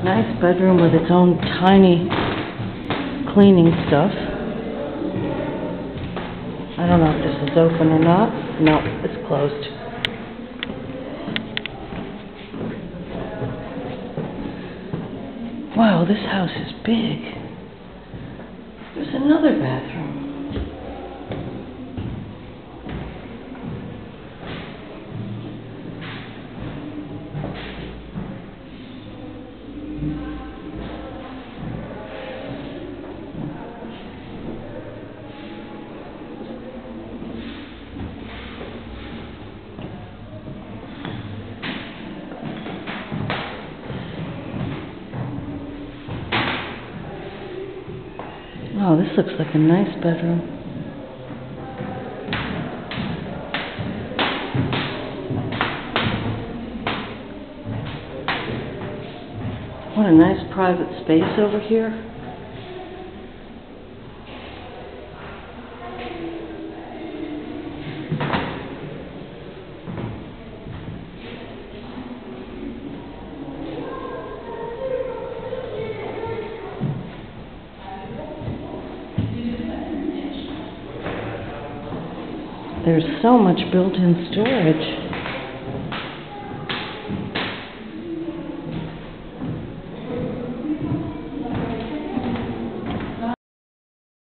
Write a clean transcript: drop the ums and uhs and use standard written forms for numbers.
Nice bedroom with its own tiny cleaning stuff. I don't know if this is open or not. No, it's closed. Wow, this house is big. There's another bathroom. Oh, this looks like a nice bedroom. What a nice private space over here. There's so much built-in storage.